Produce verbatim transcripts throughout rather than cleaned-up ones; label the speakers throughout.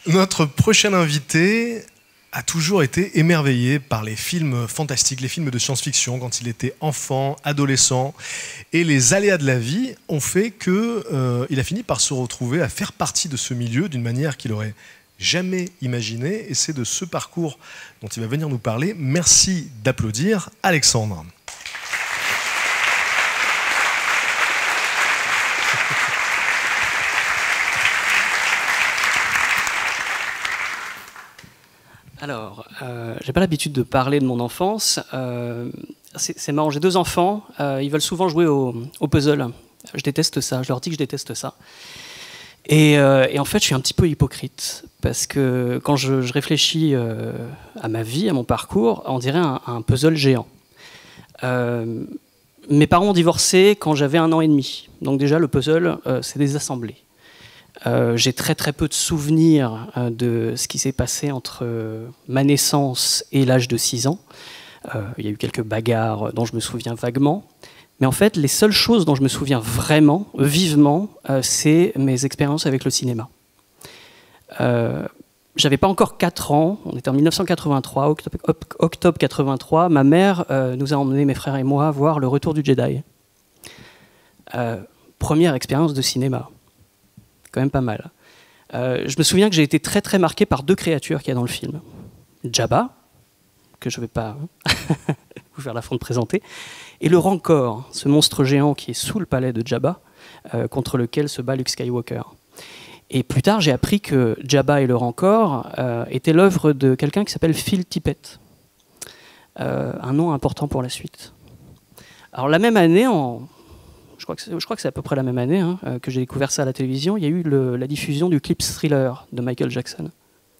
Speaker 1: Notre prochain invité a toujours été émerveillé par les films fantastiques, les films de science-fiction quand il était enfant, adolescent. Et les aléas de la vie ont fait qu'il euh, a fini par se retrouver à faire partie de ce milieu d'une manière qu'il aurait jamais imaginé. Et c'est de ce parcours dont il va venir nous parler. Merci d'applaudir Alexandre.
Speaker 2: Alors, euh, j'ai pas l'habitude de parler de mon enfance. Euh, c'est marrant, j'ai deux enfants. Euh, ils veulent souvent jouer au, au puzzle. Je déteste ça. Je leur dis que je déteste ça. Et, euh, et en fait, je suis un petit peu hypocrite parce que quand je, je réfléchis euh, à ma vie, à mon parcours, on dirait un, un puzzle géant. Euh, mes parents ont divorcé quand j'avais un an et demi. Donc déjà, le puzzle, euh, c'est des assemblées. Euh, j'ai très très peu de souvenirs euh, de ce qui s'est passé entre euh, ma naissance et l'âge de six ans. Euh, il y a eu quelques bagarres dont je me souviens vaguement. Mais en fait, les seules choses dont je me souviens vraiment, vivement, euh, c'est mes expériences avec le cinéma. Euh, J'avais pas encore quatre ans, on était en mille neuf cent quatre-vingt-trois, octobre, octobre quatre-vingt-trois, ma mère euh, nous a emmenés, mes frères et moi, voir Le Retour du Jedi. Euh, première expérience de cinéma. Quand même pas mal. Euh, je me souviens que j'ai été très très marqué par deux créatures qu'il y a dans le film. Jabba, que je ne vais pas vous faire l'affront de présenter, et le Rancor, ce monstre géant qui est sous le palais de Jabba, euh, contre lequel se bat Luke Skywalker. Et plus tard, j'ai appris que Jabba et le Rancor euh, étaient l'œuvre de quelqu'un qui s'appelle Phil Tippett. Euh, un nom important pour la suite. Alors la même année, en... Je crois, que je crois que c'est à peu près la même année hein, que j'ai découvert ça à la télévision. Il y a eu le, la diffusion du clip Thriller de Michael Jackson.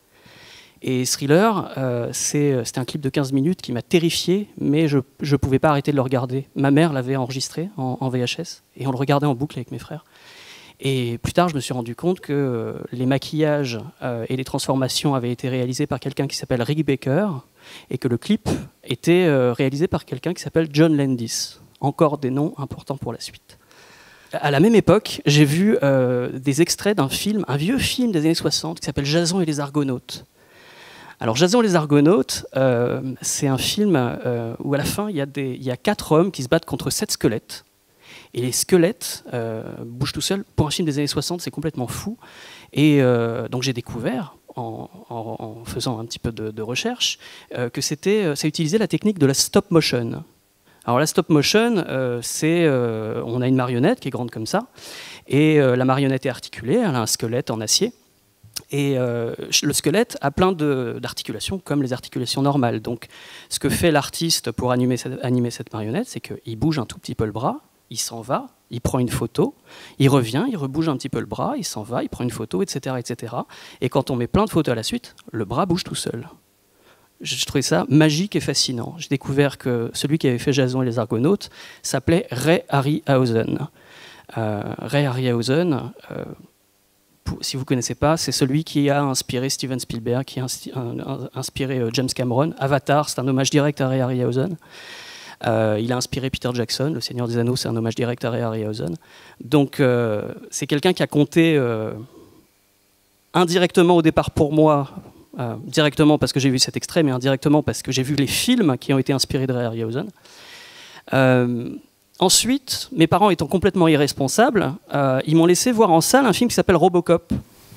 Speaker 2: Et Thriller, euh, c'était un clip de quinze minutes qui m'a terrifié, mais je ne pouvais pas arrêter de le regarder. Ma mère l'avait enregistré en, en V H S, et on le regardait en boucle avec mes frères. Et plus tard, je me suis rendu compte que euh, les maquillages euh, et les transformations avaient été réalisés par quelqu'un qui s'appelle Rick Baker, et que le clip était euh, réalisé par quelqu'un qui s'appelle John Landis. Encore des noms importants pour la suite. À la même époque, j'ai vu euh, des extraits d'un film, un vieux film des années soixante qui s'appelle Jason et les Argonautes. Alors Jason et les Argonautes, euh, c'est un film euh, où à la fin, il y a des, il y a quatre hommes qui se battent contre sept squelettes. Et les squelettes euh, bougent tout seuls. Pour un film des années soixante, c'est complètement fou. Et euh, donc j'ai découvert, en, en, en faisant un petit peu de, de recherche, euh, que c'était, ça utilisait la technique de la stop motion. Alors la stop motion, euh, c'est, euh, on a une marionnette qui est grande comme ça, et euh, la marionnette est articulée, elle a un squelette en acier, et euh, le squelette a plein d'articulations comme les articulations normales. Donc ce que fait l'artiste pour animer cette, animer cette marionnette, c'est qu'il bouge un tout petit peu le bras, il s'en va, il prend une photo, il revient, il rebouge un petit peu le bras, il s'en va, il prend une photo, et cetera, et cetera. Et quand on met plein de photos à la suite, le bras bouge tout seul. Je trouvais ça magique et fascinant. J'ai découvert que celui qui avait fait Jason et les Argonautes s'appelait Ray Harryhausen. Euh, Ray Harryhausen, euh, pour, si vous ne connaissez pas, c'est celui qui a inspiré Steven Spielberg, qui a inspiré James Cameron. Avatar, c'est un hommage direct à Ray Harryhausen. Euh, il a inspiré Peter Jackson, Le Seigneur des Anneaux, c'est un hommage direct à Ray Harryhausen. Donc euh, c'est quelqu'un qui a compté euh, indirectement au départ pour moi, Euh, directement parce que j'ai vu cet extrait, mais indirectement parce que j'ai vu les films qui ont été inspirés de Ray Harryhausen. Euh, ensuite, mes parents étant complètement irresponsables, euh, ils m'ont laissé voir en salle un film qui s'appelle Robocop.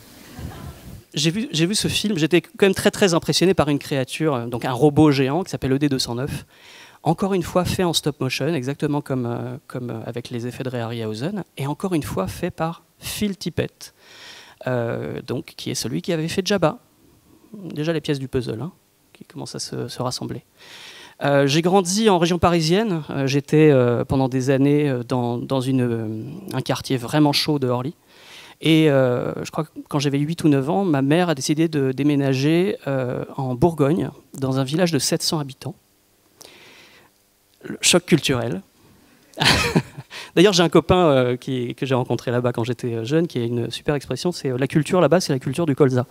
Speaker 2: J'ai vu, j'ai vu ce film, j'étais quand même très très impressionné par une créature, donc un robot géant qui s'appelle E D deux cent neuf. Encore une fois fait en stop motion, exactement comme, euh, comme avec les effets de Ray Harryhausen, et encore une fois fait par Phil Tippett, euh, donc, qui est celui qui avait fait Jabba. Déjà les pièces du puzzle hein, qui commencent à se, se rassembler. Euh, j'ai grandi en région parisienne. Euh, J'étais euh, pendant des années dans, dans une, euh, un quartier vraiment chaud de Orly. Et euh, je crois que quand j'avais huit ou neuf ans, ma mère a décidé de déménager euh, en Bourgogne, dans un village de sept cents habitants. Le choc culturel. D'ailleurs, j'ai un copain euh, qui, que j'ai rencontré là-bas quand j'étais jeune, qui a une super expression, c'est euh, la culture là-bas, c'est la culture du colza.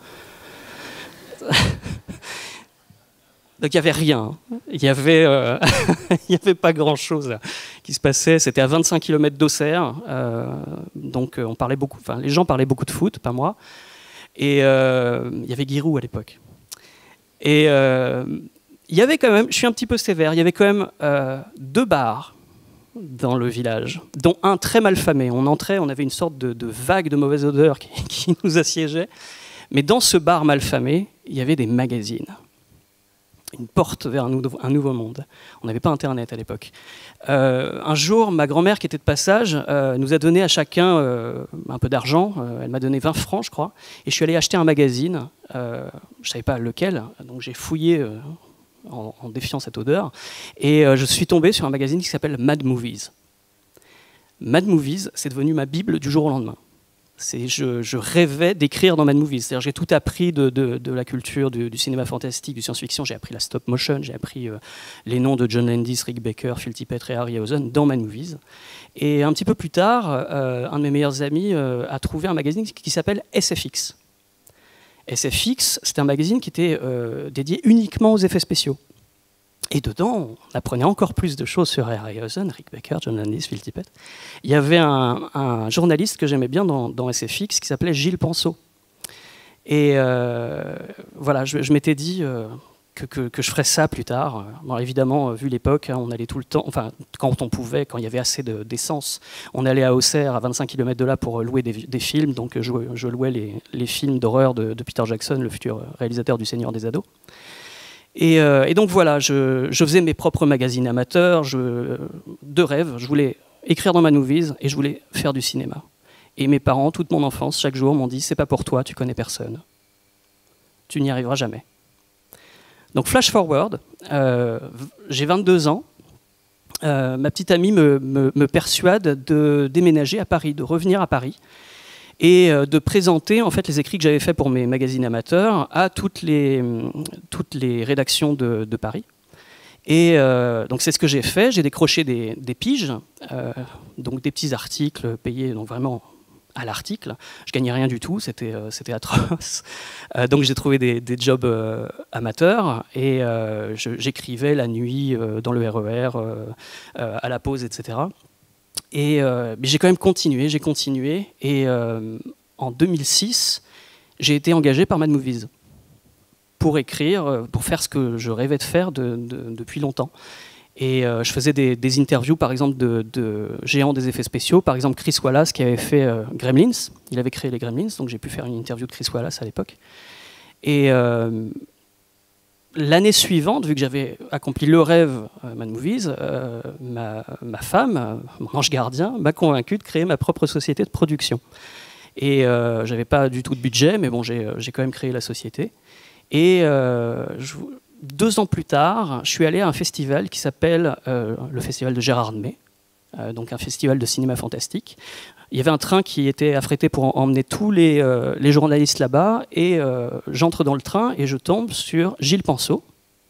Speaker 2: Donc il n'y avait rien, il n'y avait, euh, il y avait pas grand-chose qui se passait. C'était à vingt-cinq kilomètres d'Auxerre, euh, donc on parlait beaucoup, enfin, les gens parlaient beaucoup de foot, pas moi. Et euh, il y avait Giroud à l'époque. Et euh, il y avait quand même, je suis un petit peu sévère, il y avait quand même euh, deux bars dans le village, dont un très mal famé. On entrait, on avait une sorte de, de vague de mauvaise odeur qui, qui nous assiégeait. Mais dans ce bar mal famé, il y avait des magazines. Une porte vers un, nou un nouveau monde. On n'avait pas Internet à l'époque. Euh, un jour, ma grand-mère, qui était de passage, euh, nous a donné à chacun euh, un peu d'argent. Euh, elle m'a donné vingt francs, je crois. Et je suis allé acheter un magazine. Euh, je ne savais pas lequel. Donc j'ai fouillé euh, en, en défiant cette odeur. Et euh, je suis tombé sur un magazine qui s'appelle Mad Movies. Mad Movies, c'est devenu ma Bible du jour au lendemain. Je, je rêvais d'écrire dans Mad Movies. C'est-à-dire, j'ai tout appris de, de, de la culture du, du cinéma fantastique, du science-fiction. J'ai appris la stop motion, j'ai appris euh, les noms de John Landis, Rick Baker, Phil Tippett et Harryhausen dans Mad Movies. Et un petit peu plus tard, euh, un de mes meilleurs amis euh, a trouvé un magazine qui s'appelle S F X. S F X, c'était un magazine qui était euh, dédié uniquement aux effets spéciaux. Et dedans, on apprenait encore plus de choses sur Harryhausen, Rick Baker, John Landis, Phil Tippett. Il y avait un, un journaliste que j'aimais bien dans, dans S F X qui s'appelait Gilles Penseau. Et euh, voilà, je, je m'étais dit euh, que, que, que je ferais ça plus tard. Bon, évidemment, vu l'époque, hein, on allait tout le temps, enfin, quand on pouvait, quand il y avait assez d'essence, on allait à Auxerre, à vingt-cinq kilomètres de là, pour louer des, des films. Donc je, je louais les, les films d'horreur de, de Peter Jackson, le futur réalisateur du Seigneur des Ados. Et, euh, et donc voilà, je, je faisais mes propres magazines amateurs, je, de rêve. Je voulais écrire dans Mad Movies et je voulais faire du cinéma. Et mes parents, toute mon enfance, chaque jour, m'ont dit « c'est pas pour toi, tu connais personne. Tu n'y arriveras jamais ». Donc flash forward, euh, j'ai vingt-deux ans. Euh, ma petite amie me, me, me persuade de déménager à Paris, de revenir à Paris, et de présenter en fait les écrits que j'avais faits pour mes magazines amateurs à toutes les, toutes les rédactions de, de Paris. Et euh, donc c'est ce que j'ai fait. J'ai décroché des, des piges, euh, donc des petits articles payés donc vraiment à l'article. Je gagnais rien du tout, c'était euh, c'était atroce. Euh, donc j'ai trouvé des, des jobs euh, amateurs et euh, j'écrivais la nuit euh, dans le R E R, euh, euh, à la pause, et cetera. Et euh, j'ai quand même continué, j'ai continué, et euh, en deux mille six, j'ai été engagé par Mad Movies pour écrire, pour faire ce que je rêvais de faire de, de, depuis longtemps. Et euh, je faisais des, des interviews, par exemple, de, de géants des effets spéciaux, par exemple Chris Wallace qui avait fait euh, Gremlins, il avait créé les Gremlins, donc j'ai pu faire une interview de Chris Wallace à l'époque. Et euh, l'année suivante, vu que j'avais accompli le rêve euh, Mad Movies, euh, ma, ma femme, euh, mon ange gardien, m'a convaincu de créer ma propre société de production. Et euh, j'avais pas du tout de budget, mais bon, j'ai j'ai quand même créé la société. Et euh, je, deux ans plus tard, je suis allé à un festival qui s'appelle euh, le Festival de Gérardmer, euh, donc un festival de cinéma fantastique. Il y avait un train qui était affrété pour emmener tous les, euh, les journalistes là-bas, et euh, j'entre dans le train et je tombe sur Gilles Penseau,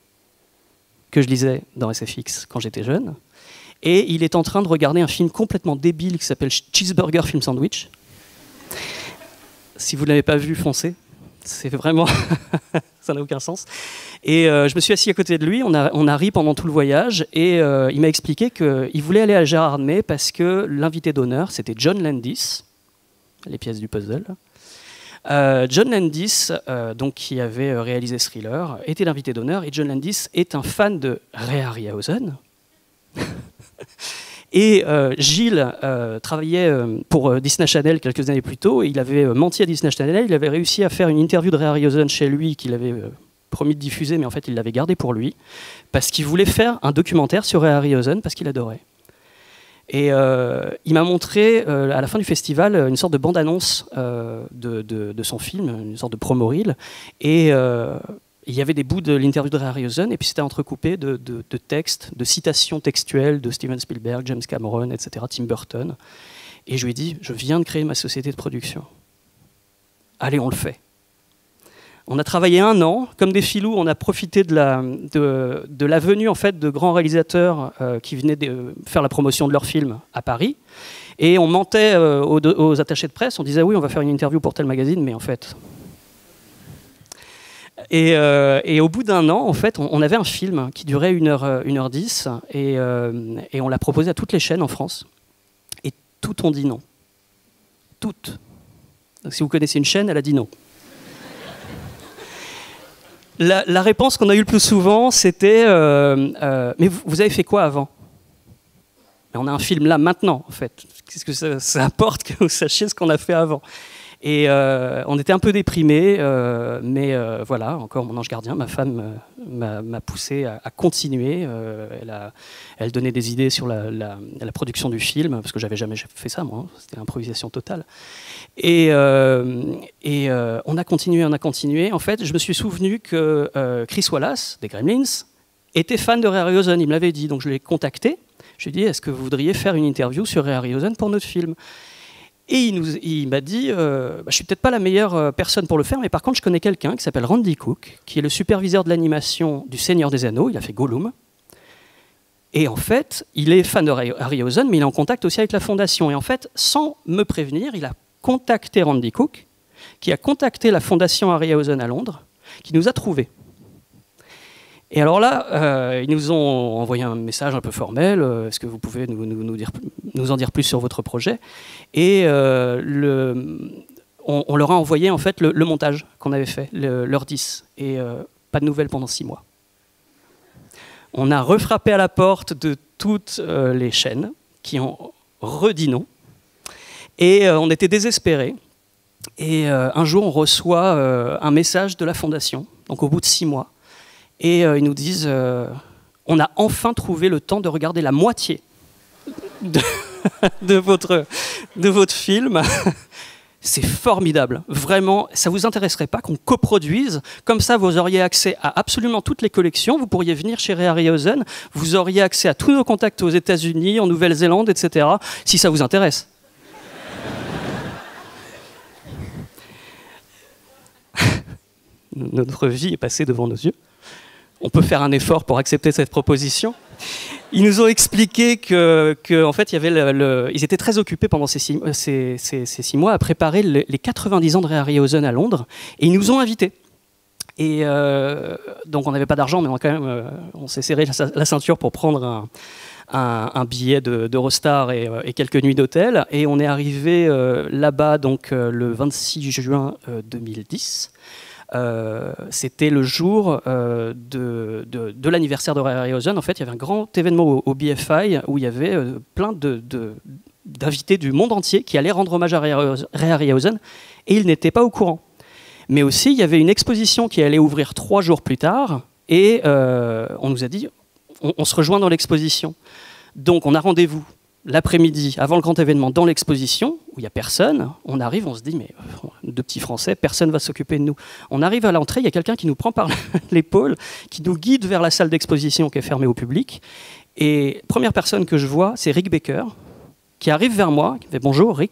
Speaker 2: que je lisais dans S F X quand j'étais jeune, et il est en train de regarder un film complètement débile qui s'appelle Cheeseburger Film Sandwich. Si vous ne l'avez pas vu, foncez. C'est vraiment... ça n'a aucun sens. Et euh, je me suis assis à côté de lui, on a, on a ri pendant tout le voyage, et euh, il m'a expliqué qu'il voulait aller à Gérardmer parce que l'invité d'honneur, c'était John Landis, les pièces du puzzle. Euh, John Landis, euh, donc, qui avait réalisé Thriller, était l'invité d'honneur, et John Landis est un fan de Ray Harryhausen. Et euh, Gilles euh, travaillait euh, pour euh, Disney Channel quelques années plus tôt, et il avait euh, menti à Disney Channel, il avait réussi à faire une interview de Ray Harryhausen chez lui qu'il avait euh, promis de diffuser, mais en fait il l'avait gardé pour lui, parce qu'il voulait faire un documentaire sur Ray Harryhausen, parce qu'il adorait. Et euh, il m'a montré euh, à la fin du festival une sorte de bande-annonce euh, de, de, de son film, une sorte de promo reel, et euh, il y avait des bouts de l'interview de Ray Harryhausen, et puis c'était entrecoupé de, de, de textes, de citations textuelles de Steven Spielberg, James Cameron, et cetera, Tim Burton. Et je lui ai dit, je viens de créer ma société de production. Allez, on le fait. On a travaillé un an, comme des filous, on a profité de la, de, de la venue en fait, de grands réalisateurs euh, qui venaient de faire la promotion de leurs films à Paris. Et on mentait euh, aux, aux attachés de presse, on disait oui, on va faire une interview pour tel magazine, mais en fait... Et, euh, et au bout d'un an, en fait, on, on avait un film qui durait une heure, une heure dix, et, euh, et on l'a proposé à toutes les chaînes en France. Et toutes ont dit non. Toutes. Donc, si vous connaissez une chaîne, elle a dit non. la, la réponse qu'on a eue le plus souvent, c'était euh, euh, mais vous, vous avez fait quoi avant? Mais on a un film là maintenant, en fait. Qu'est-ce que ça, ça apporte que vous sachiez ce qu'on a fait avant? Et euh, on était un peu déprimés, euh, mais euh, voilà, encore mon ange gardien, ma femme euh, m'a poussé à, à continuer. Euh, elle, a, elle donnait des idées sur la, la, la production du film, parce que j'avais jamais fait ça, moi. Hein, c'était l'improvisation totale. Et, euh, et euh, on a continué, on a continué. En fait, je me suis souvenu que euh, Chris Wallace, des Gremlins, était fan de Ray Harryhausen. Il me l'avait dit, donc je l'ai contacté. Je lui ai dit, est-ce que vous voudriez faire une interview sur Ray Harryhausen pour notre film? Et il, nous, il m'a dit, euh, bah, je suis peut-être pas la meilleure personne pour le faire, mais par contre, je connais quelqu'un qui s'appelle Randy Cook, qui est le superviseur de l'animation du Seigneur des Anneaux. Il a fait Gollum. Et en fait, il est fan de Harryhausen, mais il est en contact aussi avec la Fondation. Et en fait, sans me prévenir, il a contacté Randy Cook, qui a contacté la Fondation Harryhausen à Londres, qui nous a trouvés. Et alors là, euh, ils nous ont envoyé un message un peu formel. Euh, Est-ce que vous pouvez nous, nous, nous, dire, nous en dire plus sur votre projet? Et euh, le, on, on leur a envoyé en fait le, le montage qu'on avait fait, le, leur dix. Et euh, pas de nouvelles pendant six mois. On a refrappé à la porte de toutes euh, les chaînes qui ont redit non. Et euh, on était désespérés. Et euh, un jour, on reçoit euh, un message de la Fondation, donc au bout de six mois. Et euh, ils nous disent, euh, on a enfin trouvé le temps de regarder la moitié de, de, votre, de votre film. C'est formidable, vraiment. Ça ne vous intéresserait pas qu'on coproduise? Comme ça, vous auriez accès à absolument toutes les collections. Vous pourriez venir chez Ray Harryhausen. Vous auriez accès à tous nos contacts aux États-Unis, en Nouvelle-Zélande, et cetera, si ça vous intéresse. Notre vie est passée devant nos yeux. On peut faire un effort pour accepter cette proposition. Ils nous ont expliqué que, que en fait, il y avait le, le, ils étaient très occupés pendant ces six, ces, ces, ces six mois à préparer le, les quatre-vingt-dix ans de Ray Harryhausen à Londres, et ils nous ont invités. Et euh, donc, on n'avait pas d'argent, mais on, quand même, euh, on s'est serré la, la ceinture pour prendre un, un, un billet d'Eurostar et, et quelques nuits d'hôtel. Et on est arrivé euh, là-bas donc euh, le vingt-six juin euh, deux mille dix. Euh, c'était le jour euh, de, de, de l'anniversaire de Ray Harryhausen. En fait, il y avait un grand événement au, au B F I où il y avait euh, plein de, de, d'invités du monde entier qui allaient rendre hommage à Ray Harryhausen, et ils n'étaient pas au courant. Mais aussi, il y avait une exposition qui allait ouvrir trois jours plus tard, et euh, on nous a dit, on, on se rejoint dans l'exposition. Donc, on a rendez-vous l'après-midi, avant le grand événement, dans l'exposition, où il n'y a personne. On arrive, on se dit, mais deux petits Français, personne ne va s'occuper de nous. On arrive à l'entrée, il y a quelqu'un qui nous prend par l'épaule, qui nous guide vers la salle d'exposition qui est fermée au public. Et première personne que je vois, c'est Rick Baker, qui arrive vers moi, qui me fait « Bonjour, Rick ».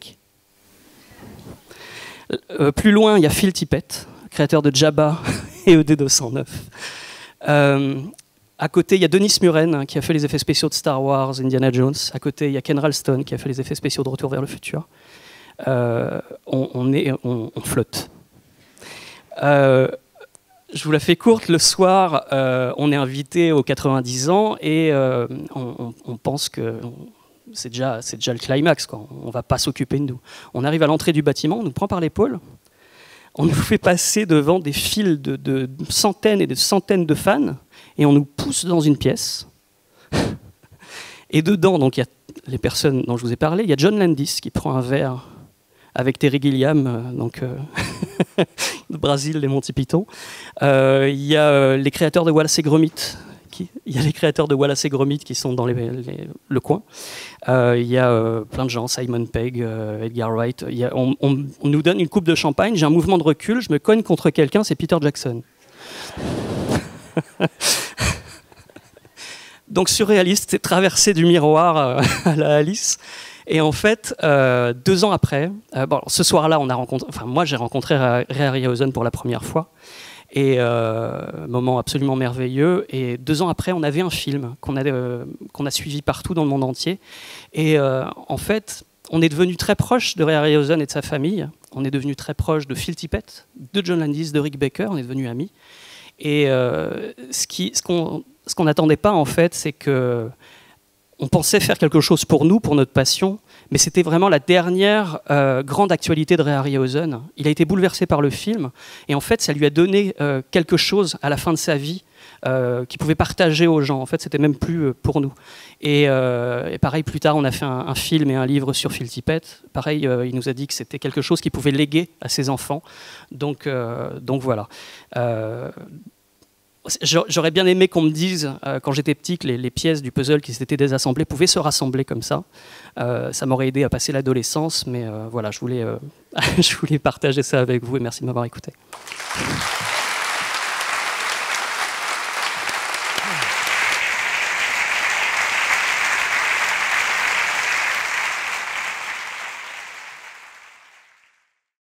Speaker 2: Euh, plus loin, il y a Phil Tippett, créateur de Jabba et E D deux cent neuf. Euh, À côté, il y a Denis Muren qui a fait les effets spéciaux de Star Wars, Indiana Jones. À côté, il y a Ken Ralston qui a fait les effets spéciaux de Retour vers le futur. Euh, on, on, est, on, on flotte. Euh, je vous la fais courte. Le soir, euh, on est invité aux quatre-vingt-dix ans et euh, on, on pense que c'est déjà, c'est déjà le climax, quoi. On ne va pas s'occuper de nous. On arrive à l'entrée du bâtiment, on nous prend par l'épaule. On nous fait passer devant des files de, de centaines et de centaines de fans. Et on nous pousse dans une pièce. Et dedans, donc, il y a les personnes dont je vous ai parlé. Il y a John Landis qui prend un verre avec Terry Gilliam, donc euh, de Brésil, les Monty Python. Euh, il y a euh, les créateurs de Wallace et Gromit. Qui, il y a les créateurs de Wallace et Gromit qui sont dans les, les, le coin. Euh, il y a euh, plein de gens, Simon Pegg, euh, Edgar Wright. Il y a, on, on, on nous donne une coupe de champagne. J'ai un mouvement de recul. Je me cogne contre quelqu'un. C'est Peter Jackson. Donc surréaliste, c'est traverser du miroir euh, à la Alice. Et en fait, euh, deux ans après, euh, bon, ce soir-là, on a rencontré, enfin moi j'ai rencontré Ray Harryhausen pour la première fois, et euh, moment absolument merveilleux. Et deux ans après, on avait un film qu'on a euh, qu'on a suivi partout dans le monde entier. Et euh, en fait, on est devenu très proche de Ray Harryhausen et de sa famille. On est devenu très proche de Phil Tippett, de John Landis, de Rick Baker. On est devenus amis. Et euh, ce qui, ce qu'on ce qu'on n'attendait pas, en fait, c'est que on pensait faire quelque chose pour nous, pour notre passion, mais c'était vraiment la dernière euh, grande actualité de Ray Harryhausen. Il a été bouleversé par le film, et en fait, ça lui a donné euh, quelque chose à la fin de sa vie euh, qu'il pouvait partager aux gens. En fait, c'était même plus euh, pour nous. Et, euh, et pareil, plus tard, on a fait un, un film et un livre sur Phil Tippett. Pareil, euh, il nous a dit que c'était quelque chose qu'il pouvait léguer à ses enfants. Donc, euh, donc voilà. Euh, J'aurais bien aimé qu'on me dise, euh, quand j'étais petit, que les, les pièces du puzzle qui s'étaient désassemblées pouvaient se rassembler comme ça. Euh, ça m'aurait aidé à passer l'adolescence, mais euh, voilà, je voulais, euh, je voulais partager ça avec vous et merci de m'avoir écouté.